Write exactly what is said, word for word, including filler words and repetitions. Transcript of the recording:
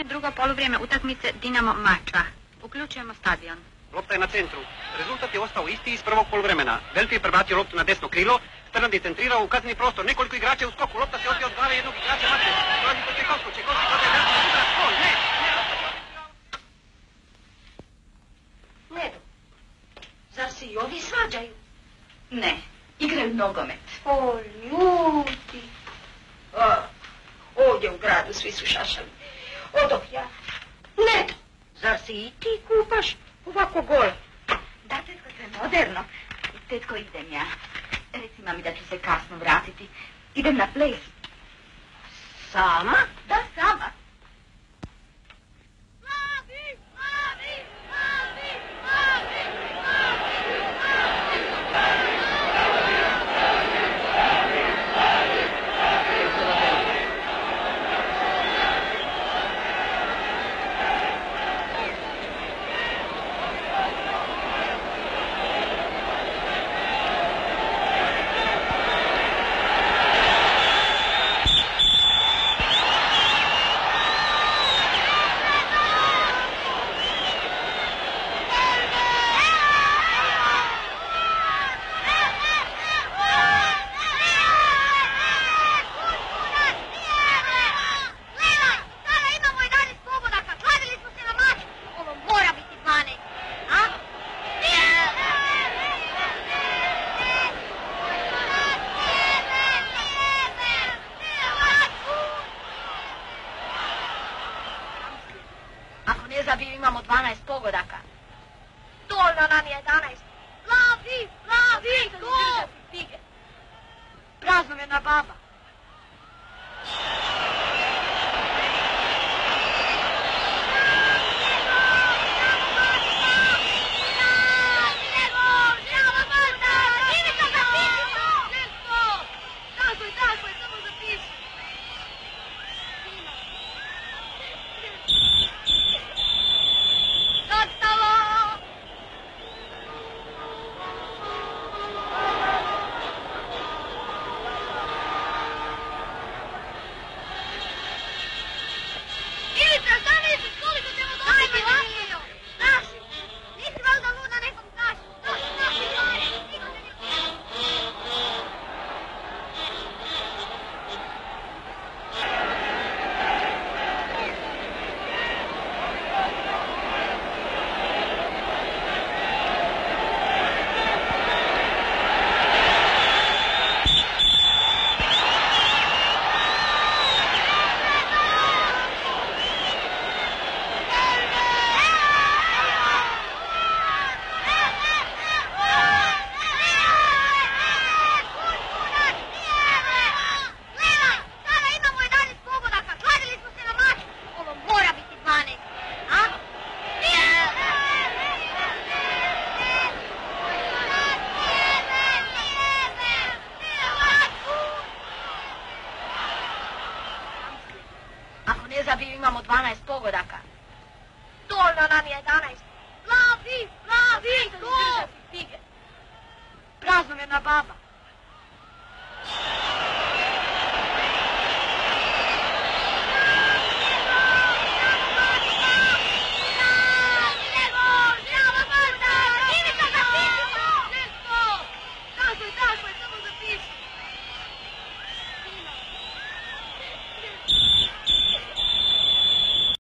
Počinje drugo poluvrijeme utakmice Dinamo Mačva. Uključujemo stadion. Lopta je na centru. Rezultat je ostao isti iz prvog poluvremena. Delfi je prebacio loptu na desno krilo. Strnad je centrirao u kazneni prostor. Nekoliko igrača u skoku. Lopta se odbija od glave jednog igrača Mate. Dolazi do Čekovsku. Čekovski dodaje Delfi na udarac. Gol! Ne! Nedo, zar se i ovi svađaju? Ne, igraju nogomet. O, ljudi. O, ovdje u gradu svi su šašali. Odoh ja. Nedo, zar se i ti kupaš? Ovako gol. Da, tetko, to je moderno. Tetko, idem ja. Reci mami da ću se kasno vratiti. Idem na ples. Sama? Da, sama. Imamo dvanaest pogodaka. Dovoljno nam je jedanaest. Lavi, lavi, gol! Praznovjerna baba. Imamo dvanaest pogodaka. Dovoljno nam je jedanaest. Lavi, lavi, gol! Praznovjerna baba.